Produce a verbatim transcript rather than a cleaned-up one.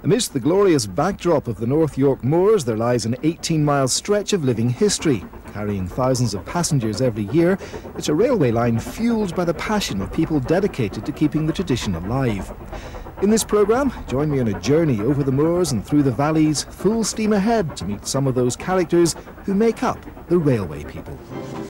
Amidst the glorious backdrop of the North Yorkshire Moors, there lies an eighteen mile stretch of living history. Carrying thousands of passengers every year, it's a railway line fuelled by the passion of people dedicated to keeping the tradition alive. In this programme, join me on a journey over the moors and through the valleys, full steam ahead to meet some of those characters who make up the railway people.